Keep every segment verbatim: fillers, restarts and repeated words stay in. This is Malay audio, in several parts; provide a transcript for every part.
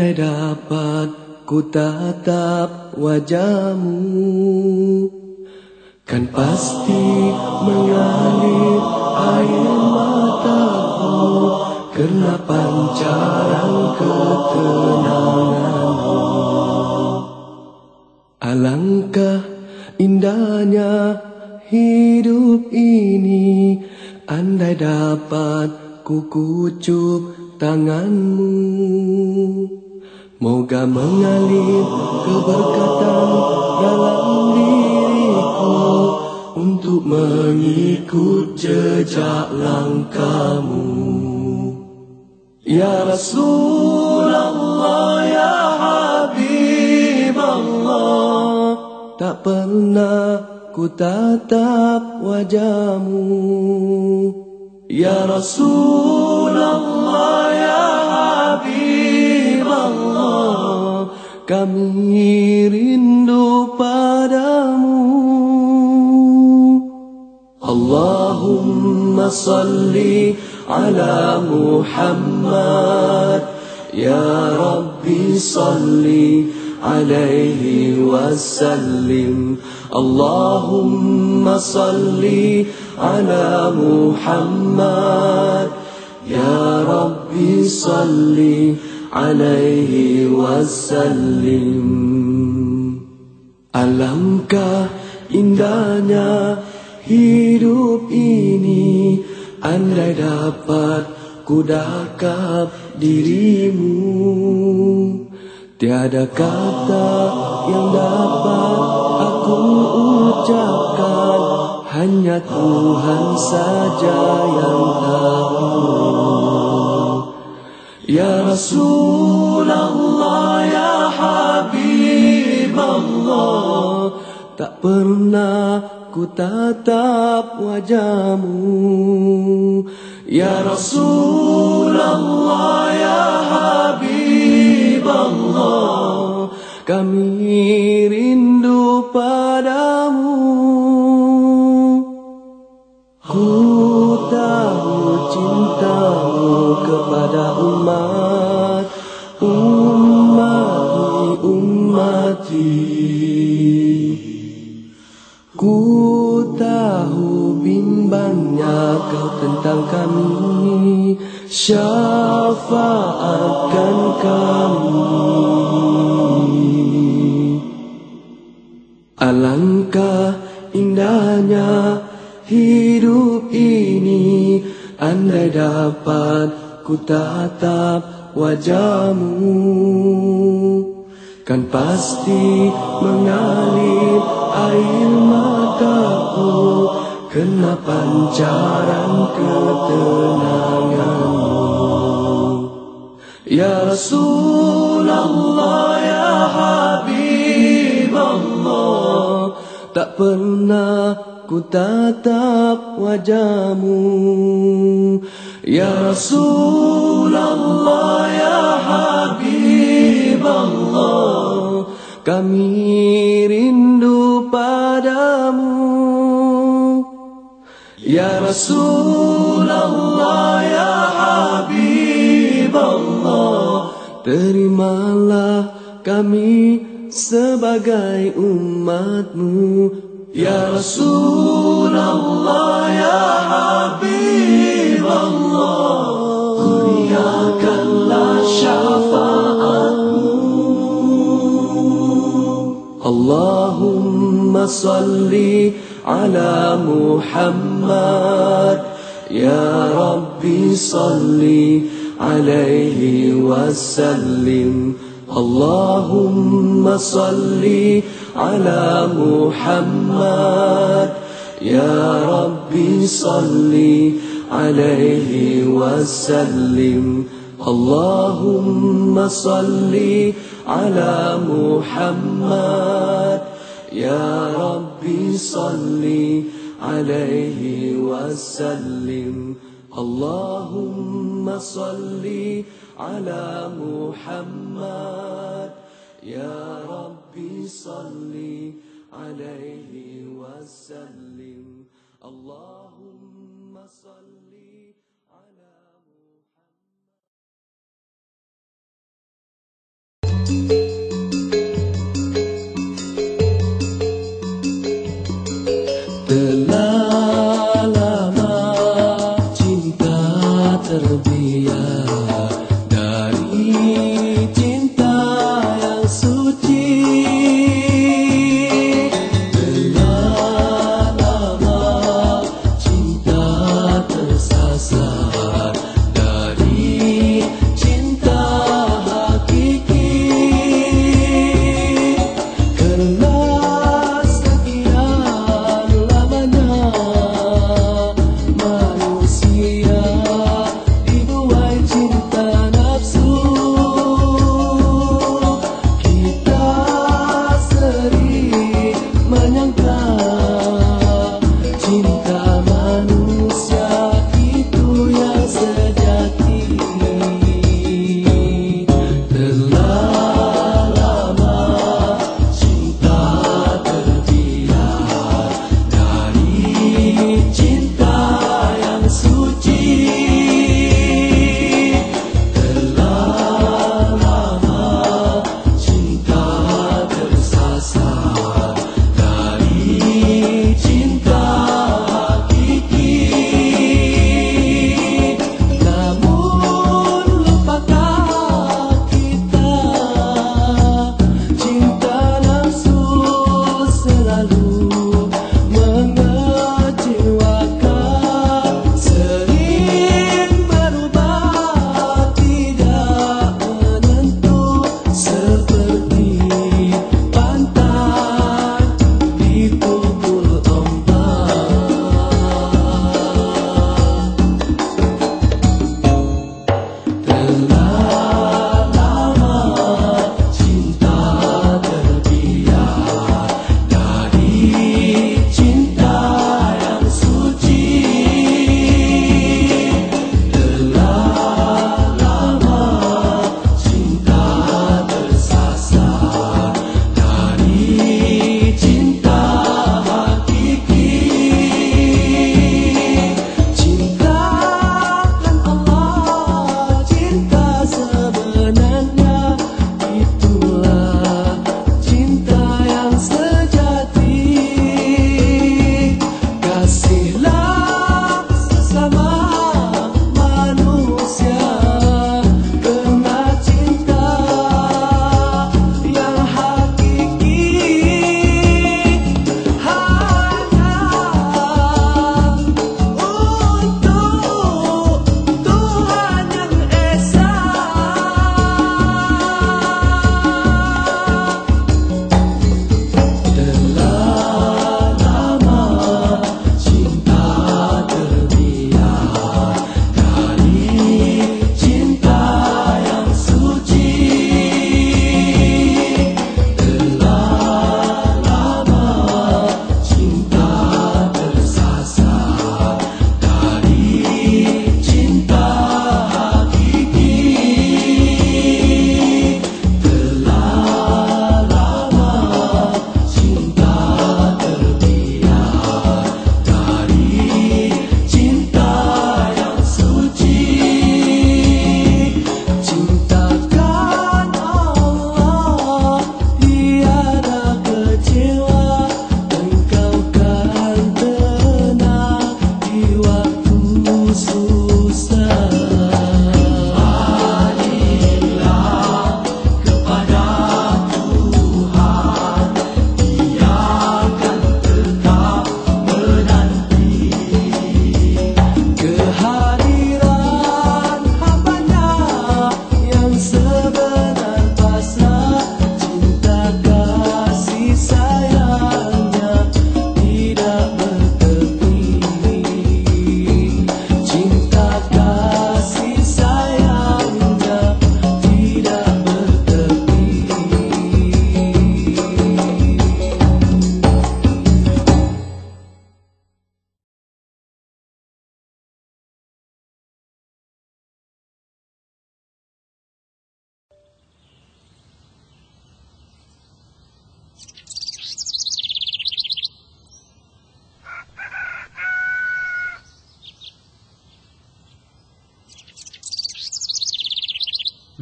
Andai dapat ku tatap wajahmu, kan pasti mengalir air mataku karena pancaran ketenanganmu. Alangkah indahnya hidup ini, andai dapat ku kucup tanganmu. Moga mengalir keberkatan dalam diriku untuk mengikut jejak langkahmu. Ya Rasulullah, ya Habiballah, tak pernah ku tatap wajahmu. Ya Rasulullah, ya Habiballah, kami rindu padamu. Allahumma salli ala Muhammad, ya Rabbi salli alaihi wasallim. Allahumma salli ala Muhammad, ya Rabbi salli alaihi wasallim. Alangkah indahnya hidup ini, andai dapat ku dakap dirimu. Tiada kata yang dapat aku ucapkan, hanya Tuhan saja yang tahu. Ya Rasulullah, ya Habiballah, tak pernah ku tatap wajahmu. Ya Rasulullah, ya Habiballah, kami rindu padamu. Ku tahu cintamu kepada umat, ummati, ummati. Ku tahu bimbangnya kau tentang kami, syafaatkan kami. Alangkah indahnya hidup ini, andai dapat ku tatap wajahmu, kan pasti mengalir air mataku kena pancaran ketenanganmu. Ya Rasulullah, ya Habiballah, tak pernah ku tatap wajahmu. Ya Rasulullah, ya Habiballah, kami rindu padamu. Ya Rasulullah, ya Habiballah, terimalah kami sebagai umatmu. Ya Rasulullah, ya Habiballah, kurniakanlah syafaatmu. Allahumma salli ala Muhammad, ya Rabbi salli alaihi wasallim. Allahumma salli ala Muhammad, ya Rabbi salli alaihi wasallim. Allahumma salli ala Muhammad, ya Rabbi salli alaihi wasallim. Allahumma salli ala Muhammad, ya Rabbi salli alaihi wasallim. Allahumma salli ala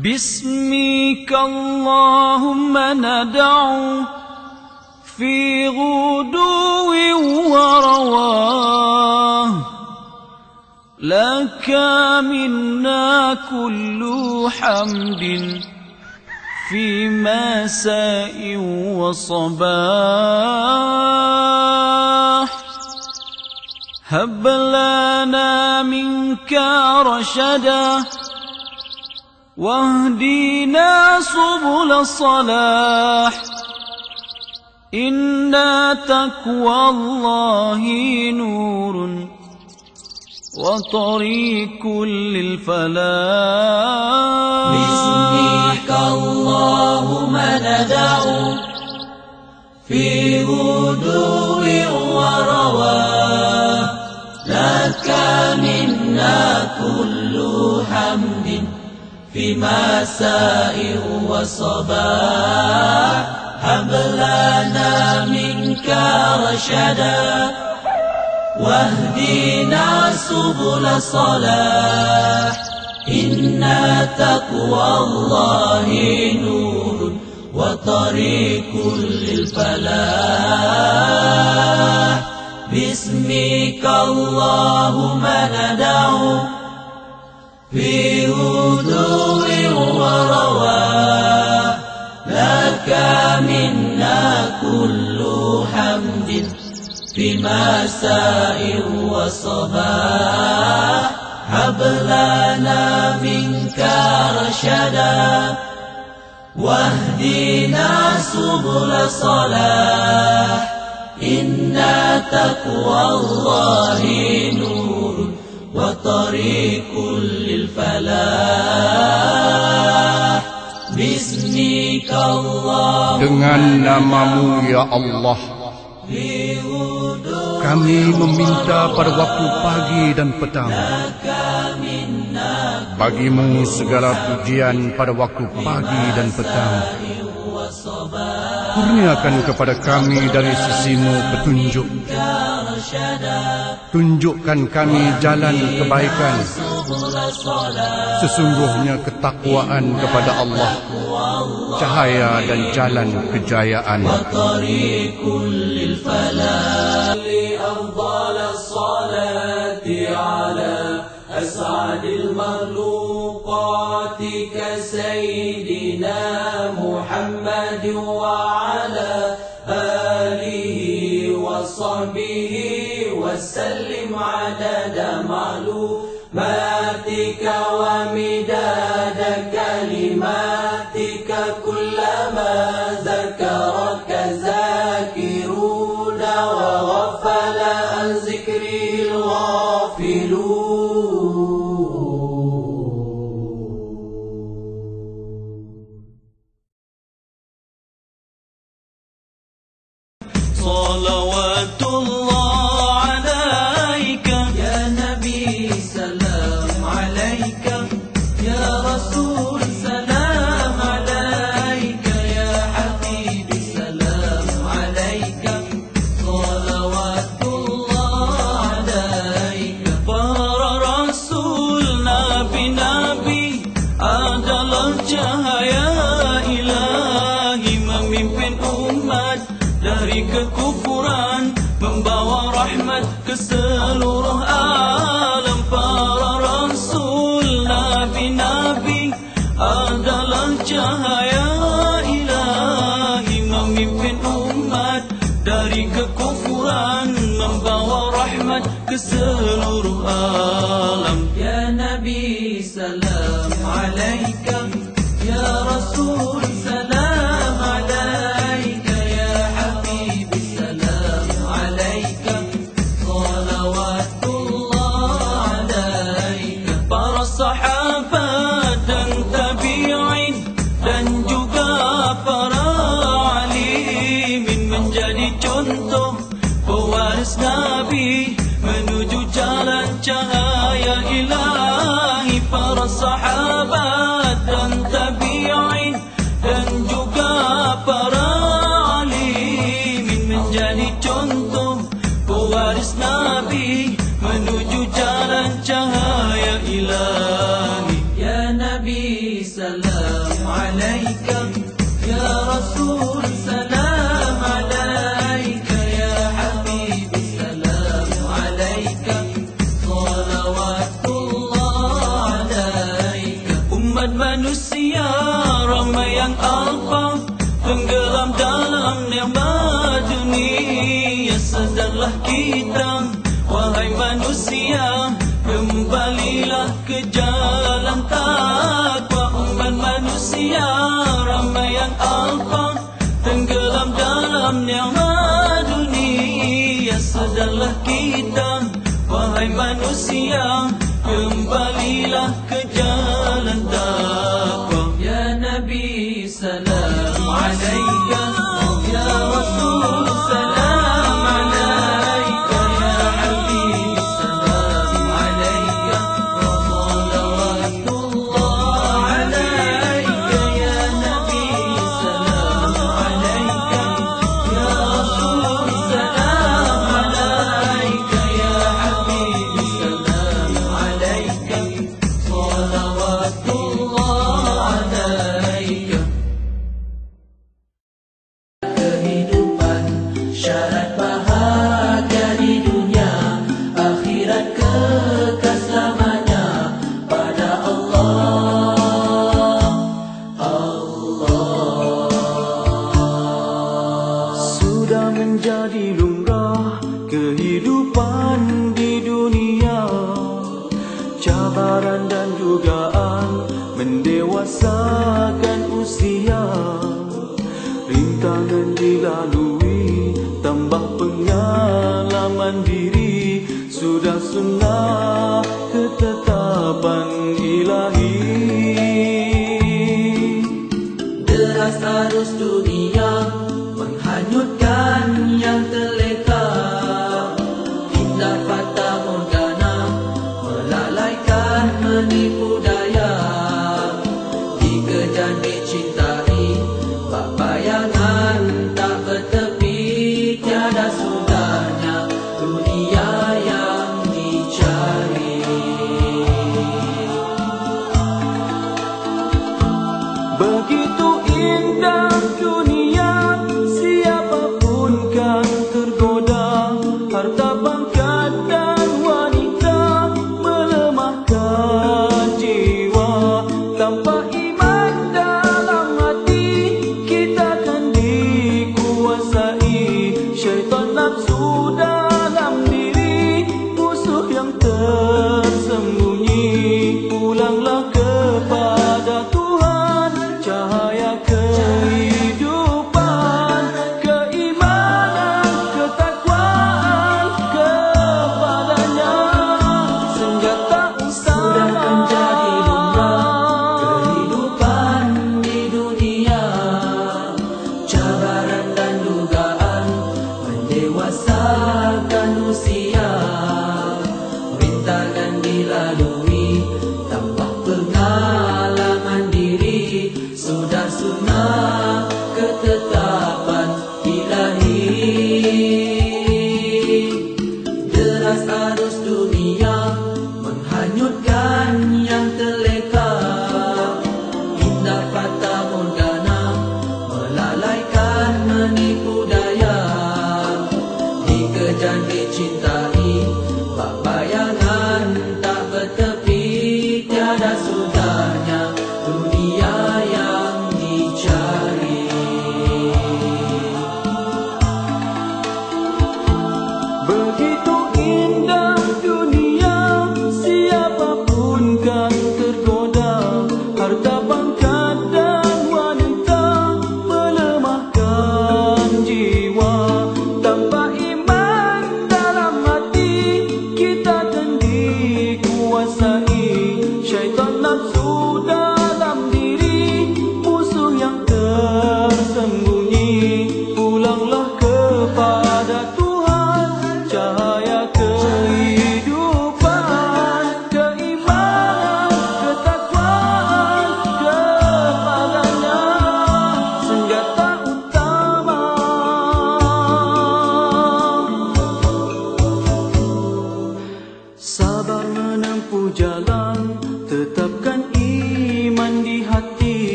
باسمك اللهم ندعو في غدو ورواه لك منا كل حمد في مساء وصباح هب لنا منك رشدا واهدنا سبل الصلاح إن تقوى الله نور وطريق للفلاح باسمك اللهم ندعو في غدو ورواه لك منا كل حمد في مساء وصباح هب لنا منك رشدا واهدنا سبل صلاح إن تقوى الله نور وطريق للفلاح باسمك اللهم ندعو في غدو ورواه لك منا كل حمد في مساء وصباح هب لنا منك رشدا واهدنا سبل صلاح إن تقوى الله نور وطريق للفلاح باسمك الله. Dengan namamu ya Allah, kami meminta pada waktu pagi dan petang. Bagimu segala pujian pada waktu pagi dan petang. Kurniakan kepada kami dari sisimu petunjuk. Tunjukkan kami jalan kebaikan. Sesungguhnya ketakwaan kepada Allah cahaya dan jalan kejayaan. أسعد المخلوقات كسيدنا محمد وعلى آله وصحبه وسلم عدد معلوماتك ومداد كلماتك كلما ذكرك ذاكرون وغفل عن ذكره الغافلون. صلوات الله عليك يا نبي سلام عليك يا رسول سلام عليك يا حبيبي سلام عليك صلوات الله عليك. Para rasul nabi-nabi adalah cahaya ilahi memimpin umat dari kekufuran, membawa rahmat ke seluruh alam. Para rasul nabi-nabi adalah cahaya ilahi memimpin umat dari kekufuran, membawa rahmat ke seluruh alam. Ya Nabi salam alaika, ya Rasul salam alaika, ya Habibi salam alaika, salawatullah alaika. Para sahabat dan tabi'in dan juga para alimin menjadi contoh pewaris Nabi menuju jalan cahaya ilahi. Para sahabat dan tabi'in dan juga para alimin menjadi contoh pewaris Nabi menuju jalan cahaya ilahi. Ya Nabi salam alaika ya Rasul, salam alaika ya Habib, salam alaika, salawatullah alaika. Umat manusia ramai yang alfa, tenggelam dalam nikmat dunia. Sadarlah kita, wahai manusia, kembalilah ke jalan takwa. Umat manusia ramai yang alfa, tenggelam dalam nikmat dunia. Sadarlah kita, wahai manusia, kembalilah ke jalan takwa. Ya Nabi, salam alaika, ya Rasul, salam alaika, ya Habib, salam alaika, salawatullah alaika. Ya Nabi, salam alaika, ya Rasul, salam alaika, ya Habib, salam alaika, salawatullah alaika. Kehidupan syarat bahagia di dunia, akhirat kekal selamanya pada Allah. Allah sudah menjadi lumrah kehidupan di dunia, cabaran dan dugaan mendewasakan usia. Rintangan dilalui, tambah pengalaman diri, sudah sunnah ketetapan ilahi. Deras arus dunia menghanyutkan yang terleka, indah fata morgana melalaikan menipu daya. Dikejar dicintai, bak bayangan tak bertepi, tiada sudahnya dunia yang dicari. Begitu indah dunia, siapapun kan tergoda. Harta pangkat dan wanita melemahkan jiwa. Tanpa iman dalam hati, kita kan dikuasai syaitan nafsu dalam diri, musuh yang tersembunyi. Pulanglah kepada Tuhan, cahaya kehidupan, keimanan, ketakwaan kepadanya. Senjata sudah menjadi lumrah kehidupan di dunia, cabaran dan dugaan mendewasakan usia. Rintangan dilalui, tambah pengalaman diri, sudah sunnah ketetapan ilahi. Deras arus dunia menghanyutkan yang terleka, indah fata morgana melalaikan menipu daya. Dikejar dicintai, bak bayangan tak bertepi, tiada sudahnya dunia yang dicari.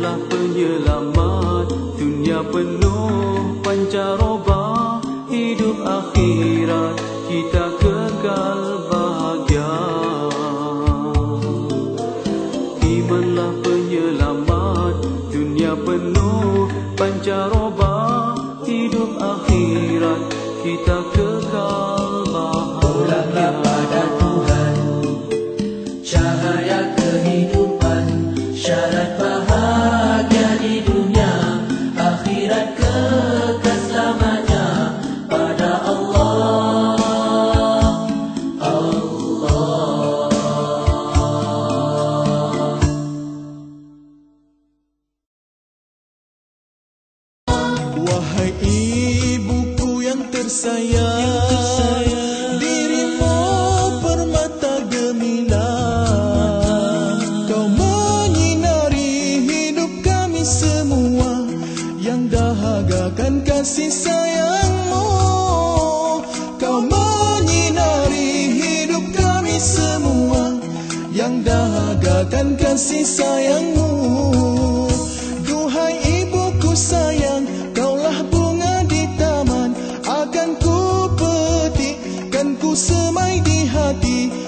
Imanlah penyelamat dunia penuh pancaroba, hidup akhirat kita kekal bahagia. Imanlah penyelamat dunia penuh pancaroba, hidup akhirat kita kekal bahagia. Pulanglah pada Tuhan, cahaya kehidupan, syarat bahagia di dunia, akhirat kekal selamanya pada Allah. Allah. Wahai ibuku yang tersayang, dirimu permata gemilang. Kau menyinari hidup kami semua, yang dahagakan kasih sayangmu. Kau menyinari hidup kami semua, yang dahagakan kasih sayangmu. Duhai ibuku sayang, kaulah bunga di taman, akan ku petik, kan ku semai di hati.